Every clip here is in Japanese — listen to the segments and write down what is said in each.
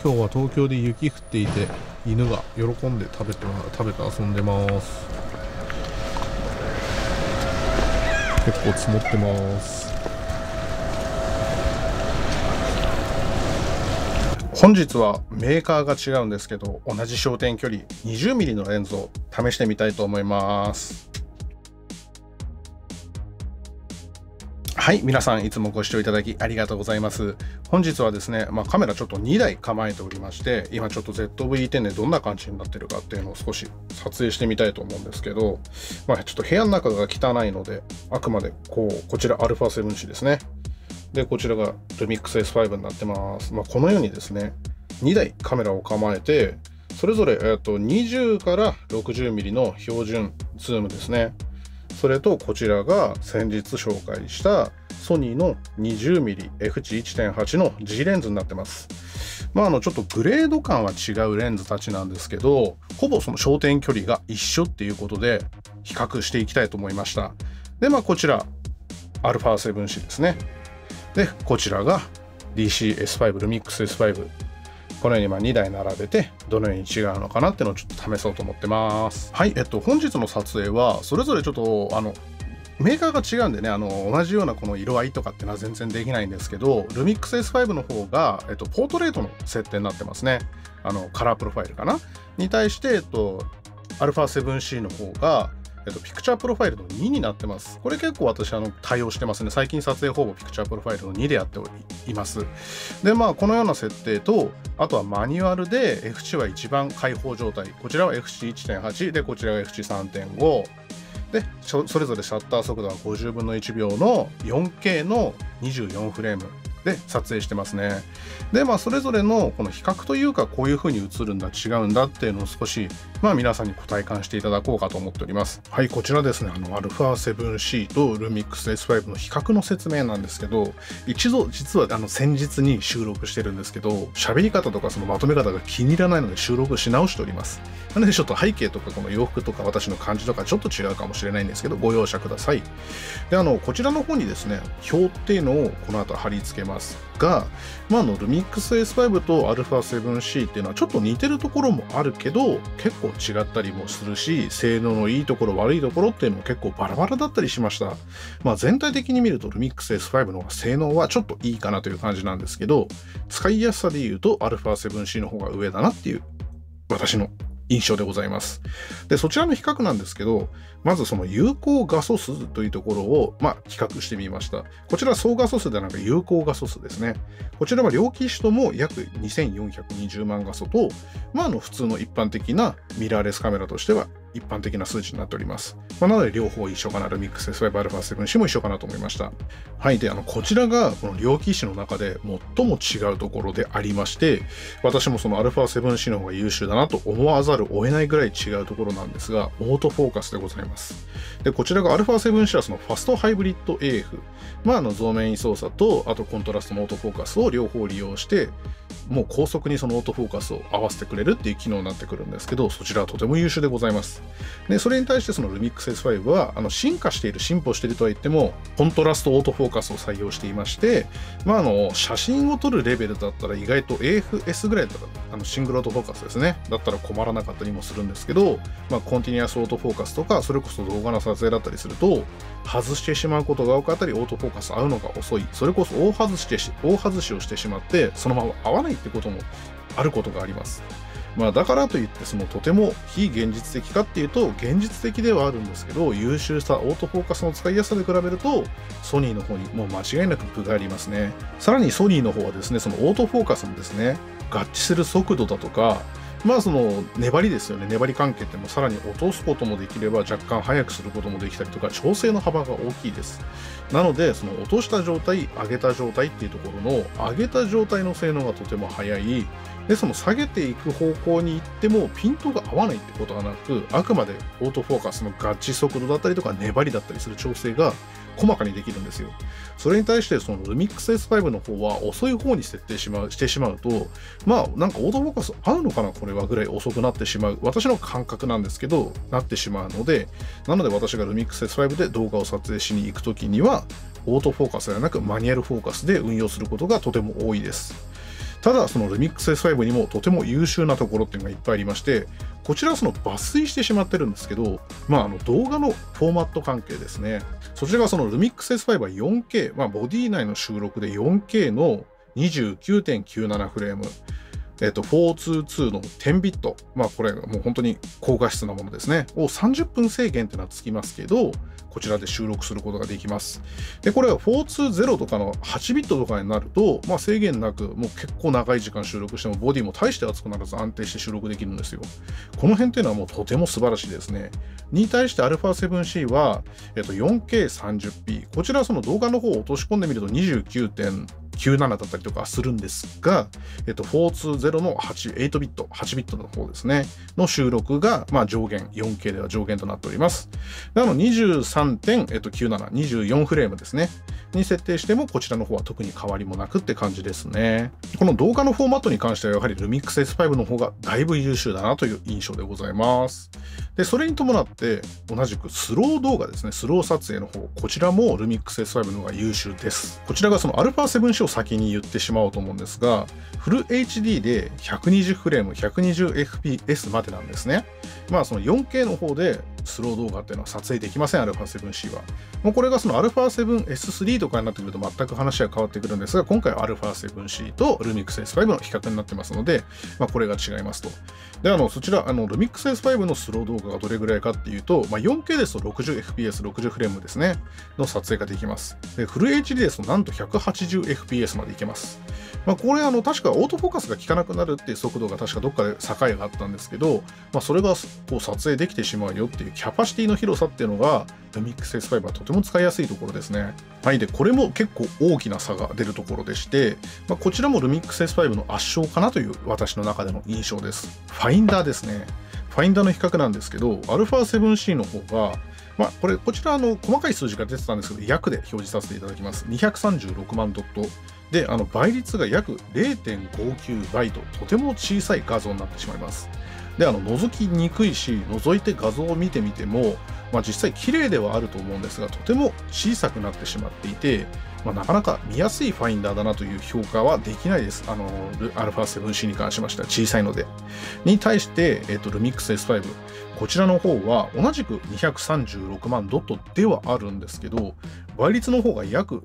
今日は東京で雪降っていて、犬が喜んで食べて遊んでます。結構積もってます。本日はメーカーが違うんですけど、同じ焦点距離 20mm のレンズを試してみたいと思います。はい、皆さんいつもご視聴いただきありがとうございます。本日はですね、カメラちょっと2台構えておりまして、今ちょっと ZV-10 でどんな感じになってるかっていうのを少し撮影してみたいと思うんですけど、ちょっと部屋の中が汚いので、あくまでこちら α7C ですね。で、こちらが Lumix S5 になってます。このようにですね、2台カメラを構えて、それぞれ20から 60mm の標準ズームですね。それとこちらが先日紹介したソニーの 20mm F1.8 の G レンズになってます。ちょっとグレード感は違うレンズたちなんですけど、ほぼその焦点距離が一緒っていうことで比較していきたいと思いました。で、こちら α7C ですね。で、こちらが DC-S5、Lumix S5。このように2台並べてどのように違うのかなっていうのをちょっと試そうと思ってます。はい、本日の撮影はそれぞれちょっとメーカーが違うんでね、同じようなこの色合いとかっていうのは全然できないんですけど、Lumix S5 の方が、ポートレートの設定になってますね。カラープロファイルかなに対して、α7C の方がピクチャープロファイルの2になってます。これ結構私対応してますね。最近撮影ほぼピクチャープロファイルの2でやっています。で、このような設定と、あとはマニュアルで F 値は一番開放状態。こちらは F 値 1.8 で、こちらが F 値 3.5。で、それぞれシャッター速度は50分の1秒の 4K の24フレームで撮影してますね。で、それぞれのこの比較というか、こういう風に映るんだ、違うんだっていうのを少し、皆さんにご体感していただこうかと思っております。はい、こちらですね、α7C と Lumix S5 の比較の説明なんですけど、一度、実は先日に収録してるんですけど、喋り方とかそのまとめ方が気に入らないので収録し直しております。なのでちょっと背景とかこの洋服とか私の感じとかちょっと違うかもしれないんですけど、ご容赦ください。で、こちらの方にですね、表っていうのをこの後貼り付けますが、Lumix S5 と α7C っていうのはちょっと似てるところもあるけど、結構違ったりもするし、性能のいいところ悪いところっていうのも結構バラバラだったりしました。全体的に見ると Lumix S5 の方が性能はちょっといいかなという感じなんですけど、使いやすさで言うと α7C の方が上だなっていう私の印象でございます。で、そちらの比較なんですけど、まずその有効画素数というところを、比較してみました。こちらは総画素数ではなく有効画素数ですね。こちらは両機種とも約2420万画素と、普通の一般的なミラーレスカメラとしては一般的な数値になっております。なので両方一緒かな、Lumix S5 α7C も一緒かなと思いました。はい。で、こちらがこの両機種の中で最も違うところでありまして、私もその α7C の方が優秀だなと思わざるを得ないぐらい違うところなんですが、オートフォーカスでございます。で、こちらが α7C はそのファストハイブリッド AF。増面位操作と、あとコントラストのオートフォーカスを両方利用して、もう高速にそのオートフォーカスを合わせてくれるっていう機能になってくるんですけど、そちらはとても優秀でございます。で、それに対してその Lumix S5 は、進歩しているとは言っても、コントラストオートフォーカスを採用していまして、写真を撮るレベルだったら意外と AFS ぐらいだったら、シングルオートフォーカスですね。だったら困らなかったりもするんですけど、コンティニアスオートフォーカスとか、それこそ動画の撮影だったりすると、外してしまうことが多かったり、オートフォーカス合うのが遅い。それこそ大外しをしてしまって、そのまま合わないってこともあることがあります。だからといってとても非現実的かっていうと現実的ではあるんですけど、優秀さ、オートフォーカスの使いやすさで比べるとソニーの方にもう間違いなく分がありますね。さらにソニーの方はですね、そのオートフォーカスのですね、合致する速度だとか、その粘りですよね。粘り関係ってもさらに落とすこともできれば若干速くすることもできたりとか、調整の幅が大きいです。なので、その落とした状態、上げた状態っていうところの上げた状態の性能がとても速い。で、その下げていく方向に行ってもピントが合わないってことはなく、あくまでオートフォーカスの合致速度だったりとか粘りだったりする調整が細かにできるんですよ。それに対してその Lumix S5 の方は遅い方に設定してしまうと、なんかオートフォーカス合うのかなこれはぐらい遅くなってしまう。私の感覚なんですけど、なってしまうので、なので私が Lumix S5 で動画を撮影しに行くときには、オートフォーカスではなくマニュアルフォーカスで運用することがとても多いです。 ただその Lumix S5 にもとても優秀なところっていうのがいっぱいありまして、こちらはその抜粋してしまってるんですけど、動画のフォーマット関係ですね。そちらがその Lumix S5 は 4K、ボディ内の収録で 4K の 29.97 フレーム、422の10ビット、これもう本当に高画質なものですね、を30分制限っていうのはつきますけど、こちらで収録することができます。で、これは420とかの8ビットとかになると、制限なく、もう結構長い時間収録しても、ボディも大して熱くならず安定して収録できるんですよ。この辺っていうのはもうとても素晴らしいですね。に対して α7C は、4K30p。こちらはその動画の方を落とし込んでみると 29.97 だったりとかするんですが、420の8ビット、8ビットの方ですね、の収録が、上限、4K では上限となっております。で、23.97、24フレームですね、に設定しても、こちらの方は特に変わりもなくって感じですね。この動画のフォーマットに関しては、やはり Lumix S5 の方がだいぶ優秀だなという印象でございます。で、それに伴って、同じくスロー動画ですね、スロー撮影の方、こちらも Lumix S5 の方が優秀です。こちらがその α7C を先に言ってしまおうと思うんですが、フル HD で120フレーム、120fps までなんですね。その 4K の方でスロー動画っていうのは撮影できません、α7C は。もうこれがその α7S3 とかになってくると全く話は変わってくるんですが、今回は α7C と Lumix S5 の比較になってますので、これが違いますと。で、そちら、Lumix S5 のスロー動画がどれぐらいかっていうと、4K ですと 60fps、60フレームですね、の撮影ができます。で、フル HD ですとなんと 180fps までいけます。これ確かオートフォーカスが効かなくなるっていう速度が確かどっかで境があったんですけど、それがこう撮影できてしまうよっていうキャパシティの広さっていうのが Lumix S5 はとても使いやすいところですね。はい。で、これも結構大きな差が出るところでして、こちらも Lumix S5 の圧勝かなという私の中での印象です。ファインダーですね。ファインダーの比較なんですけど、α7C の方がこちら細かい数字が出てたんですけど、約で表示させていただきます。236万ドット。で、倍率が約 0.59 倍と、とても小さい画像になってしまいます。で、覗きにくいし、覗いて画像を見てみても、実際綺麗ではあると思うんですが、とても小さくなってしまっていて、なかなか見やすいファインダーだなという評価はできないです。α7C に関しましては小さいので。に対して、Lumix S5。こちらの方は同じく236万ドットではあるんですけど、倍率の方が約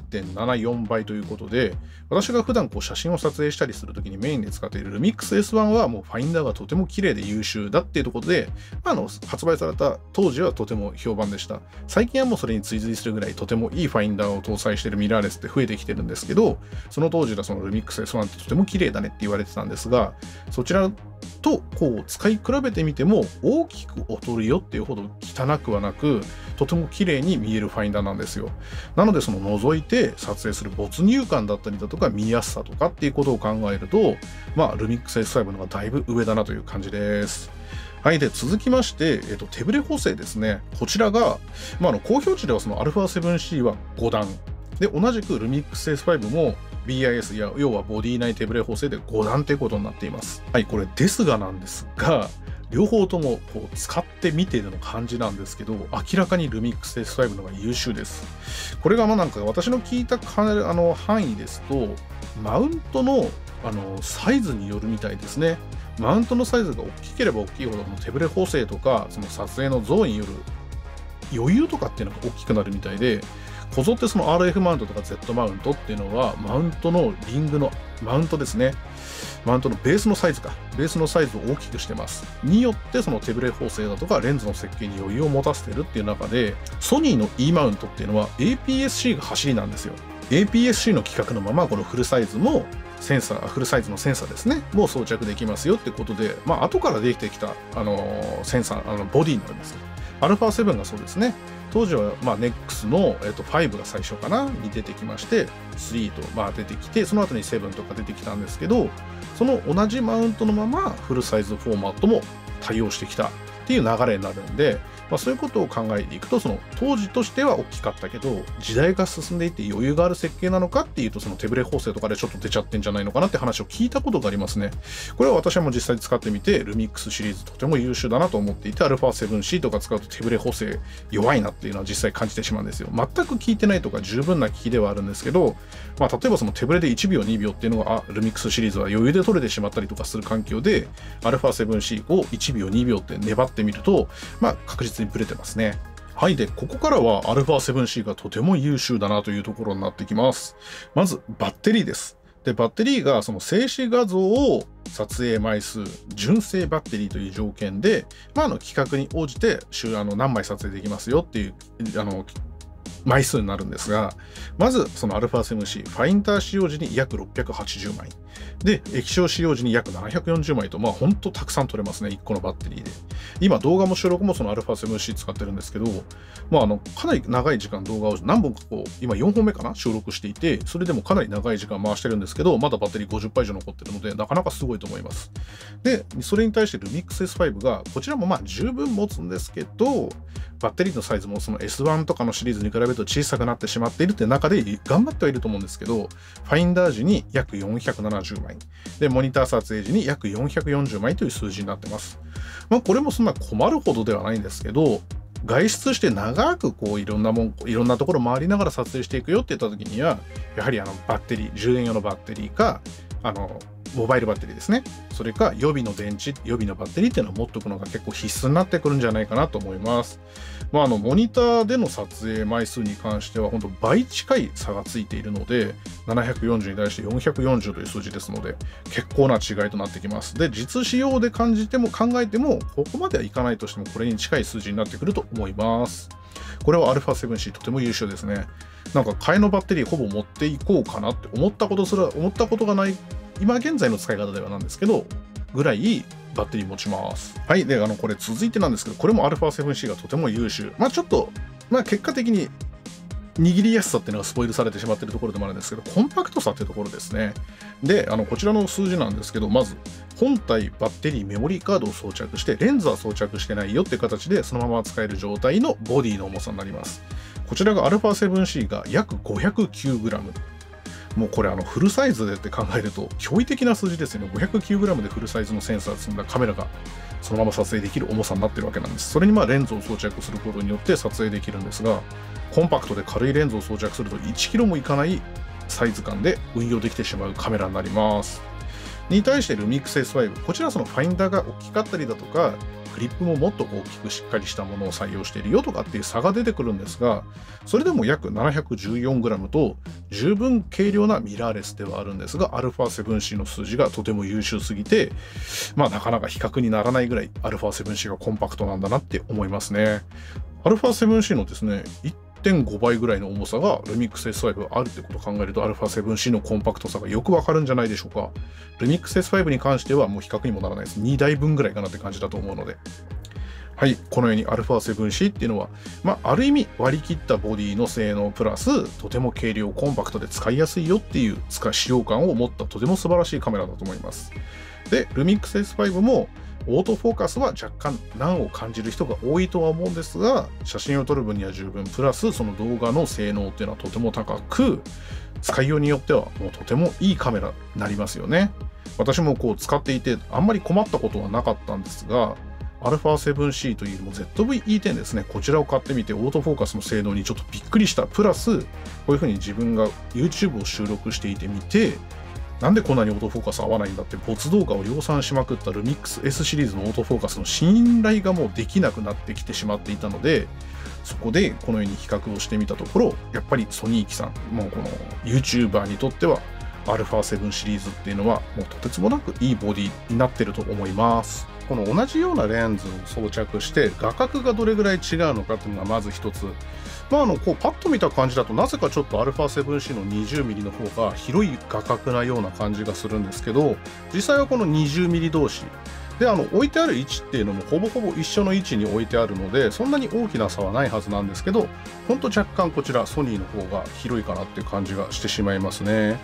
0.74 倍ということで、私が普段写真を撮影したりするときにメインで使っている Lumix S1 はもうファインダーがとても綺麗で優秀だっていうところで、発売された当時はとても評判でした。最近はもうそれに追随するぐらいとてもいいファインダーを搭載しているミラーレスって増えてきてるんですけど、その当時はその Lumix S1 ってとても綺麗だねって言われてたんですが、そちらと使い比べてみても大きく劣るよっていうほど汚くはなく、とても綺麗に見えるファインダーなんですよ。なのでその覗いて撮影する没入感だったりだとか見やすさとかっていうことを考えると、Lumix S5 の方がだいぶ上だなという感じです。はい。で、続きまして、手ブレ補正ですね。こちらが、公表値ではその α7C は5段。で、同じく Lumix S5 も BIS や要はボディ内手ブレ補正で5段ということになっています。はい。これですがなんですが、両方とも使ってみての感じなんですけど、明らかに Lumix S5 の方が優秀です。これが私の聞いた範囲ですと、マウントのサイズによるみたいですね。マウントのサイズが大きければ大きいほど手ブレ補正とかその撮影の像による余裕とかっていうのが大きくなるみたいで、こぞってその RF マウントとか Z マウントっていうのはマウントのリングのマウントですね。マウントのベースのサイズを大きくしてます。によってその手ブレ補正だとかレンズの設計に余裕を持たせてるっていう中で、ソニーの E マウントっていうのは APS-C が走りなんですよ。APS-C の規格のままこのフルサイズのセンサー、フルサイズのセンサーですね、もう装着できますよってことで、後からできてきたセンサー、ボディになるんですよ。α7 がそうですね。当時はNEX の5が最初かなに出てきまして、3と出てきて、その後に7とか出てきたんですけど、その同じマウントのままフルサイズフォーマットも対応してきたっていう流れになるんで、 そういうことを考えていくと、その当時としては大きかったけど、時代が進んでいって余裕がある設計なのかっていうと、その手ブレ補正とかでちょっと出ちゃってんじゃないのかなって話を聞いたことがありますね。これは私はもう実際使ってみて、ルミックスシリーズとても優秀だなと思っていて、α7C とか使うと手ブレ補正弱いなっていうのは実際感じてしまうんですよ。全く効いてないとか十分な効きではあるんですけど、例えばその手ブレで1秒2秒っていうのが、ルミックスシリーズは余裕で取れてしまったりとかする環境で、α7C を1秒2秒って粘ってみると、確実にブレてますね。はい。で、ここからは α7C がとても優秀だなというところになってきます。まず、バッテリーです。で、バッテリーがその静止画像を撮影枚数、純正バッテリーという条件で、規格に応じて何枚撮影できますよっていう、枚数になるんですが、まずその α7C、ファインダー使用時に約680枚。で、液晶使用時に約740枚と、ほんとたくさん撮れますね、1個のバッテリーで。今、動画も収録もその α7C 使ってるんですけど、かなり長い時間動画を何本か今4本目かな収録していて、それでもかなり長い時間回してるんですけど、まだバッテリー50%以上残ってるので、なかなかすごいと思います。で、それに対して Lumix S5 が、こちらも十分持つんですけど、バッテリーのサイズもその S1 とかのシリーズに比べると小さくなってしまっているって中で頑張ってはいると思うんですけど、ファインダー時に約470枚。で、モニター撮影時に約440枚という数字になってます。これもそんな困るほどではないんですけど、外出して長くいろんなところ回りながら撮影していくよって言った時には、やはりバッテリー、充電用のバッテリーか、モバイルバッテリーですね。それか予備の電池、予備のバッテリーっていうのを持っておくのが結構必須になってくるんじゃないかなと思います。モニターでの撮影枚数に関しては本当倍近い差がついているので、740に対して440という数字ですので、結構な違いとなってきます。で、実使用で考えても、ここまではいかないとしても、これに近い数字になってくると思います。これは α7C とても優秀ですね。替えのバッテリーほぼ持っていこうかなって思ったことがない、今現在の使い方ではなんですけど、ぐらいバッテリー持ちます。はい。で、これ続いてなんですけど、これも α7C がとても優秀。ちょっと、結果的に握りやすさっていうのがスポイルされてしまっているところでもあるんですけど、コンパクトさっていうところですね。で、こちらの数字なんですけど、まず、本体、バッテリー、メモリーカードを装着して、レンズは装着してないよっていう形で、そのまま使える状態のボディの重さになります。こちらが α7C が約 509g。もうこれフルサイズでって考えると驚異的な数字ですよね。509g でフルサイズのセンサー積んだカメラがそのまま撮影できる重さになってるわけなんです。それにレンズを装着することによって撮影できるんですが、コンパクトで軽いレンズを装着すると 1kg もいかないサイズ感で運用できてしまうカメラになります。に対して Lumix S5、こちらはそのファインダーが大きかったりだとか、クリップももっと大きくしっかりしたものを採用しているよとかっていう差が出てくるんですが、それでも約 714g と十分軽量なミラーレスではあるんですが、α7C の数字がとても優秀すぎて、なかなか比較にならないぐらい α7C がコンパクトなんだなって思いますね。α7C のですね、1.5 倍ぐらいの重さが Lumix S5 あるってことを考えると α7C のコンパクトさがよくわかるんじゃないでしょうか。Lumix S5 に関してはもう比較にもならないです。2台分ぐらいかなって感じだと思うので。はい、このように α7C っていうのは、ある意味割り切ったボディの性能プラス、とても軽量コンパクトで使いやすいよっていう使用感を持ったとても素晴らしいカメラだと思います。で、Lumix S5 もオートフォーカスは若干難を感じる人が多いとは思うんですが、写真を撮る分には十分、プラスその動画の性能っていうのはとても高く、使いようによってはもうとてもいいカメラになりますよね。私も使っていてあんまり困ったことはなかったんですが、α7C というよりも ZV-E10 ですね。こちらを買ってみてオートフォーカスの性能にちょっとびっくりした。プラス、こういうふうに自分が YouTube を収録していてみて、なんでこんなにオートフォーカス合わないんだって没動画を量産しまくった Lumix S シリーズのオートフォーカスの信頼がもうできなくなってきてしまっていたので、そこでこのように比較をしてみたところ、やっぱりソニー機さん、もうこの YouTuber にとっては α7 シリーズっていうのはもうとてつもなくいいボディになってると思います。この同じようなレンズを装着して画角がどれぐらい違うのかっていうのがまず一つ。パッと見た感じだとなぜかちょっと α7C の 20mm の方が広い画角なような感じがするんですけど、実際はこの 20mm 同士で置いてある位置っていうのもほぼほぼ一緒の位置に置いてあるので、そんなに大きな差はないはずなんですけど、ほんと若干こちらソニーの方が広いかなっていう感じがしてしまいますね。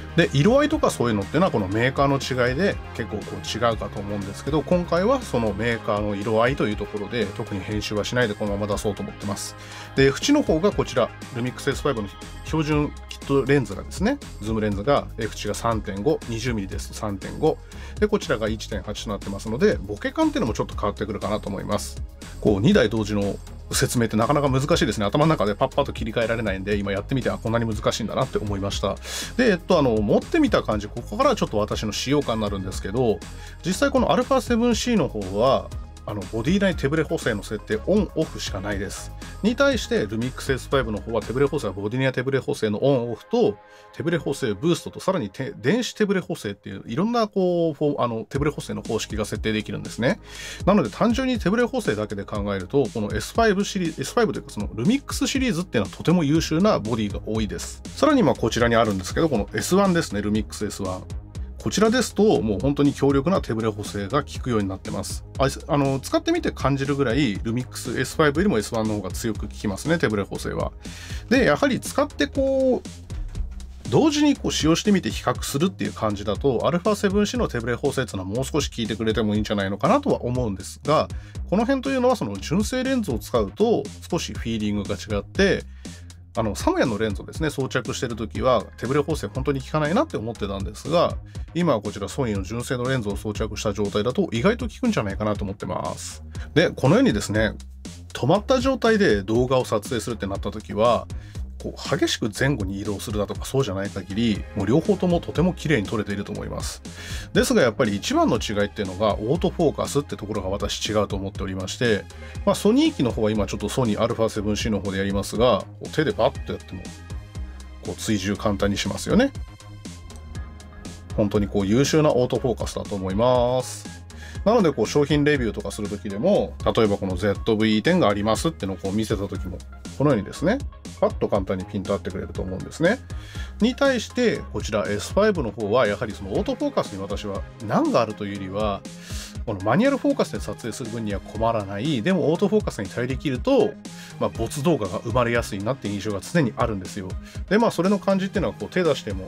で、色合いとかそういうのっていうのはこのメーカーの違いで結構こう違うかと思うんですけど、今回はそのメーカーの色合いというところで特に編集はしないでこのまま出そうと思ってます。で、縁の方がこちら、ルミックス S5 の標準キットレンズがですね、ズームレンズが縁が 3.5、20mm ですと 3.5、で、こちらが 1.8 となってますので、ボケ感っていうのもちょっと変わってくるかなと思います。こう、2台同時の説明ってなかなか難しいですね。頭の中でパッパッと切り替えられないんで、今やってみてはこんなに難しいんだなって思いました。で、持ってみた感じ、ここからちょっと私の使用感になるんですけど、実際この α7C の方は、ボディ内手ブレ補正の設定オンオフしかないです。に対してルミックス S5 の方は手ブレ補正はボディ内手ブレ補正のオンオフと手ブレ補正ブーストとさらに電子手ブレ補正っていういろんなこう手ブレ補正の方式が設定できるんですね。なので単純に手ブレ補正だけで考えるとこの S5 シリーズ S5 というかそのルミックスシリーズっていうのはとても優秀なボディが多いです。さらにこちらにあるんですけどこの S1 ですね、ルミックス S1。こちらですと、もう本当に強力な手ブレ補正が効くようになってます。使ってみて感じるぐらい、ルミックス S5 よりも S1 の方が強く効きますね、手ブレ補正は。で、やはり使って同時に使用してみて比較するっていう感じだと、α7C の手ブレ補正っていうのはもう少し効いてくれてもいいんじゃないのかなとは思うんですが、この辺というのはその純正レンズを使うと少しフィーリングが違って、サムヤのレンズをですね、装着してるときは手ブレ補正本当に効かないなって思ってたんですが、今はこちらソニーの純正のレンズを装着した状態だと意外と効くんじゃないかなと思ってます。で、このようにですね、止まった状態で動画を撮影するってなったときは、激しく前後に移動するだとかそうじゃない限り、もう両方ともとても綺麗に撮れていると思います。ですがやっぱり一番の違いっていうのがオートフォーカスってところが私違うと思っておりまして、ソニー機の方は今ちょっとソニー α7C の方でやりますが、手でバッとやっても追従簡単にしますよね。本当に優秀なオートフォーカスだと思います。なので商品レビューとかするときでも、例えばこの ZV-10 がありますっていうのを見せたときも、このようにですね、パッと簡単にピント合ってくれると思うんですね。に対して、こちら S5 の方は、やはりそのオートフォーカスに私は難があるというよりは、このマニュアルフォーカスで撮影する分には困らない、でもオートフォーカスに頼り切ると、没動画が生まれやすいなっていう印象が常にあるんですよ。で、それの感じっていうのは手出しても、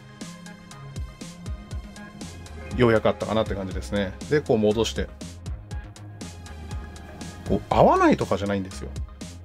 ようやくあったかなって感じですね。で、戻して。合わないとかじゃないんですよ。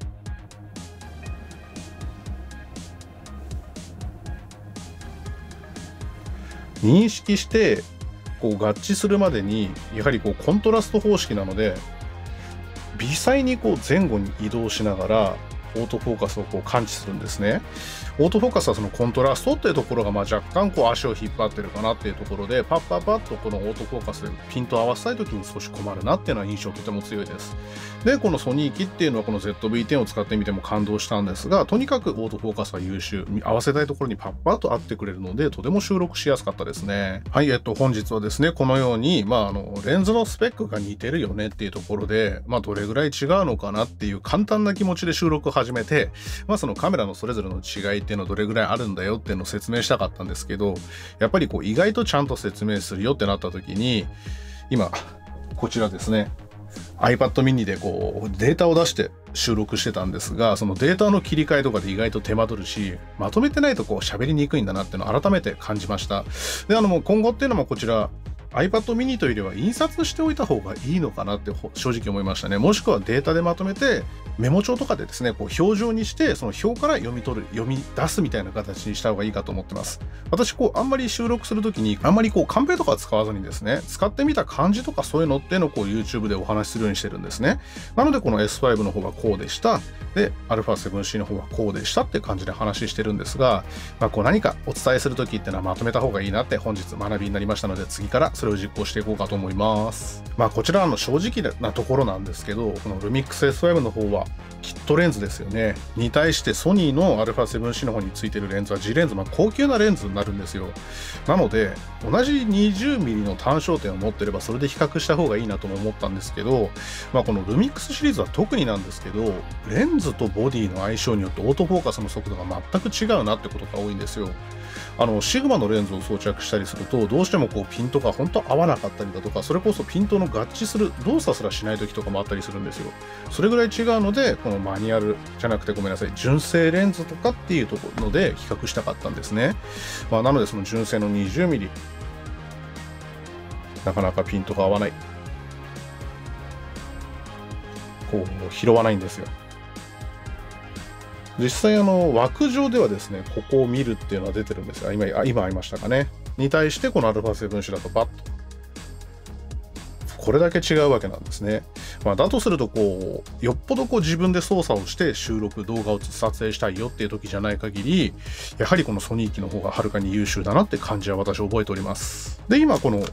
認識して、合致するまでに、やはりコントラスト方式なので、微細に前後に移動しながら、オートフォーカスを感知するんですね。オートフォーカスはそのコントラストっていうところが若干足を引っ張ってるかなっていうところで、パッパッパッとこのオートフォーカスでピントを合わせたい時に少し困るなっていうのは印象とても強いです。で、このソニー機っていうのはこの ZV-10 を使ってみても感動したんですが、とにかくオートフォーカスは優秀。合わせたいところにパッパッと合ってくれるので、とても収録しやすかったですね。はい、本日はですね、このように、レンズのスペックが似てるよねっていうところで、どれぐらい違うのかなっていう簡単な気持ちで収録を始めて、そのカメラのそれぞれの違いっていうのはどれぐらいあるんだよっていうのを説明したかったんですけど、やっぱり意外とちゃんと説明するよってなった時に、今、こちらですね、iPad mini でデータを出して収録してたんですが、そのデータの切り替えとかで意外と手間取るし、まとめてないと喋りにくいんだなっていうのを改めて感じました。で、今後っていうのもこちら、iPad mini というよりは印刷しておいた方がいいのかなって正直思いましたね。もしくはデータでまとめてメモ帳とかでですね、表情にしてその表から読み出すみたいな形にした方がいいかと思ってます。私あんまり収録するときにあんまりカンペとか使わずにですね、使ってみた感じとかそういうのっていうのをYouTube でお話しするようにしてるんですね。なのでこの S5 の方はこうでした。で、α7C の方はこうでしたっていう感じで話してるんですが、何かお伝えするときっていうのはまとめた方がいいなって本日学びになりましたので、次からそれを実行していこうかと思います。こちら正直なところなんですけど、このルミックス S5 の方はキットレンズですよね。に対してソニーの α7C の方についてるレンズは G レンズ、高級なレンズになるんですよ。なので、同じ 20mm の単焦点を持ってればそれで比較した方がいいなとも思ったんですけど、このルミックスシリーズは特になんですけど、レンズとボディの相性によってオートフォーカスの速度が全く違うなってことが多いんですよ。シグマのレンズを装着したりすると、どうしてもピントが本当合わなかったりだとか、それこそピントの合致する動作すらしない時とかもあったりするんですよ。それぐらい違うので、このマニュアルじゃなくてごめんなさい、純正レンズとかっていうところで比較したかったんですね。なのでその純正の 20mm、なかなかピントが合わない。こう拾わないんですよ。実際枠上ではですね、ここを見るっていうのは出てるんですが、今ありましたかね。に対してこの α7C だとバッとこれだけ違うわけなんですね。だとするとよっぽど自分で操作をして動画を撮影したいよっていう時じゃない限り、やはりこのソニー機の方がはるかに優秀だなって感じは私覚えております。で、今この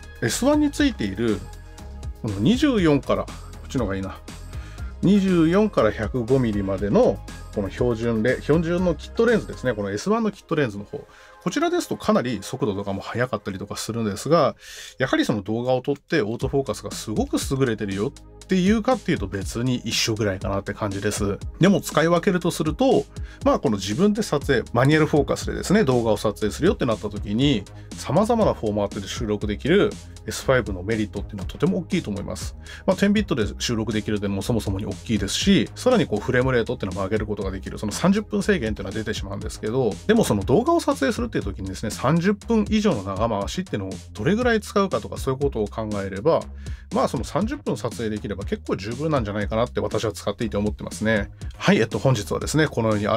S1 についているこの24から、こっちの方がいいな。24から 105mm までのこの標準のキットレンズですね。この S1 のキットレンズの方。こちらですとかなり速度とかも速かったりとかするんですが、やはりその動画を撮ってオートフォーカスがすごく優れてるよっていうかっていうと別に一緒ぐらいかなって感じです。でも使い分けるとすると、この自分で撮影、マニュアルフォーカスでですね、動画を撮影するよってなった時に、様々なフォーマットで収録できる S5 のメリットっていうのはとても大きいと思います。10ビットで収録できるっていうのもそもそもに大きいですし、さらにフレームレートっていうのも上げることができる、その30分制限っていうのは出てしまうんですけど、でもその動画を撮影するっていう時にですね、30分以上の長回しっていうのをどれぐらい使うかとかそういうことを考えれば、その30分撮影できれば結構十分なんじゃないかなって私は使っていて思ってますね。はい、本日はですね、このように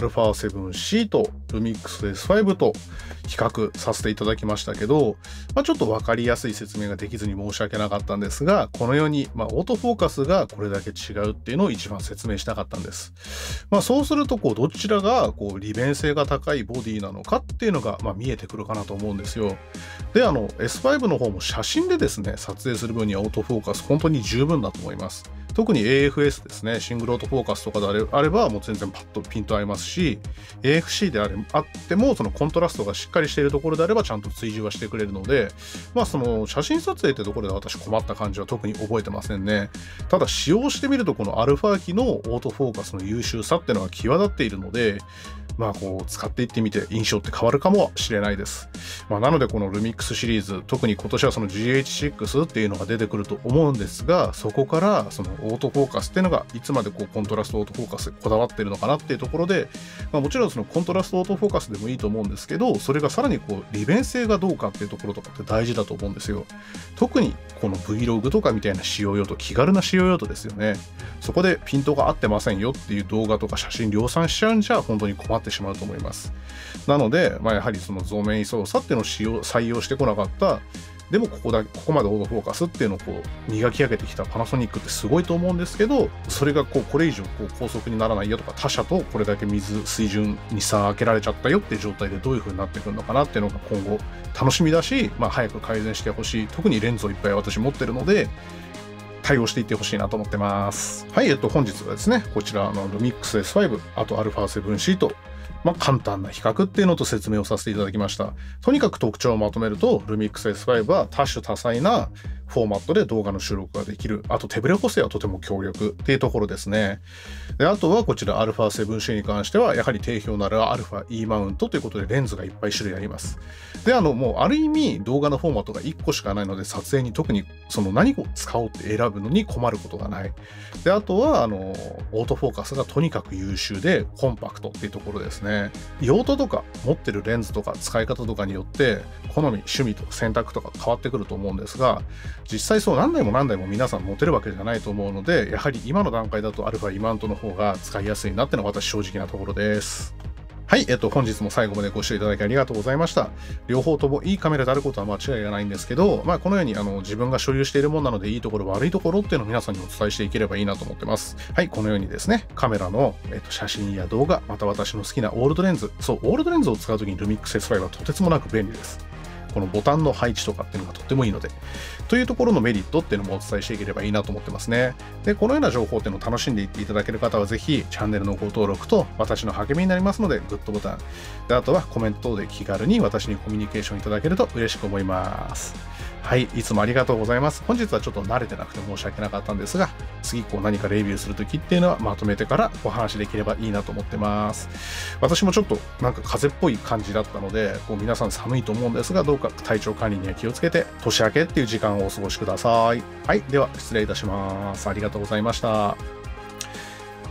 α7C と Lumix S5 と比較させていただきましたけど、ちょっと分かりやすい説明ができずに申し訳なかったんですが、このように、オートフォーカスがこれだけ違うっていうのを一番説明したかったんです。そうするとどちらが利便性が高いボディなのかっていうのが見えてくるかなと思うんですよ。で、S5 の方も写真でですね、撮影する分にはオートフォーカス本当に十分だと思います。特に AFS ですね、シングルオートフォーカスとかであればもう全然パッとピント合いますし、AFC であってもそのコントラストがしっかりしているところであればちゃんと追従はしてくれるので、その写真撮影ってところで私困った感じは特に覚えてませんね。ただ使用してみるとこの α 機のオートフォーカスの優秀さっていうのは際立っているので、使っていってみて印象って変わるかもしれないです。なのでこの Lumix シリーズ、特に今年はその GH6 っていうのが出てくると思うんですが、そこからそのオートフォーカスっていうのがいつまでコントラストオートフォーカスこだわってるのかなっていうところで、もちろんそのコントラストオートフォーカスでもいいと思うんですけど、それがさらに利便性がどうかっていうところとかって大事だと思うんですよ。特にこの Vlog とかみたいな使用用途、気軽な使用用途ですよね。そこでピントが合ってませんよっていう動画とか写真量産しちゃうんじゃ本当に困ってしまうと思います。なので、やはりその増面位操作っていうのを採用してこなかった、でもここまでオートフォーカスっていうのを磨き上げてきたパナソニックってすごいと思うんですけど、それがこれ以上高速にならないよとか、他社とこれだけ水準に差開けられちゃったよっていう状態でどういう風になってくるのかなっていうのが今後楽しみだし、早く改善してほしい。特にレンズをいっぱい私持ってるので、対応していってほしいなと思ってます。はい、本日はですね、こちらLumix S5、あと α7C と簡単な比較っていうのと説明をさせていただきました。とにかく特徴をまとめると、Lumix S5 は多種多彩なフォーマットで動画の収録ができる。あと手ブレ補正はとても強力っていうところですね。で、あとはこちら α7C に関しては、やはり定評のある αE マウントということでレンズがいっぱい種類あります。で、もうある意味動画のフォーマットが1個しかないので、撮影に特にその何を使おうって選ぶのに困ることがない。で、あとはオートフォーカスがとにかく優秀でコンパクトっていうところですね。用途とか持ってるレンズとか使い方とかによって好み、趣味とか選択とか変わってくると思うんですが、実際そう何台も皆さん持てるわけじゃないと思うので、やはり今の段階だとαマウントの方が使いやすいなっていうのが私正直なところです。はい、本日も最後までご視聴いただきありがとうございました。両方ともいいカメラであることは間違いがないんですけど、このように自分が所有しているものなのでいいところ悪いところっていうのを皆さんにお伝えしていければいいなと思ってます。はい、このようにですね、カメラの、写真や動画、また私の好きなオールドレンズ、そう、オールドレンズを使うときに Lumix S5 はとてつもなく便利です。このボタンの配置とかっていうのがとってもいいので、というところのメリットっていうのもお伝えしていければいいなと思ってますね。で、このような情報っていうのを楽しんでいっていただける方はぜひチャンネルのご登録と私の励みになりますのでグッドボタン。で、あとはコメント等で気軽に私にコミュニケーションいただけると嬉しく思います。はい、いつもありがとうございます。本日はちょっと慣れてなくて申し訳なかったんですが、次何かレビューするときっていうのはまとめてからお話できればいいなと思ってます。私もちょっと風邪っぽい感じだったので、皆さん寒いと思うんですが、どうか体調管理には気をつけて、年明けっていう時間をお過ごしください。はい、では失礼いたします。ありがとうございました。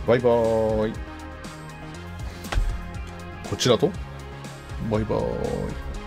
バイバーイ。こちらとバイバーイ。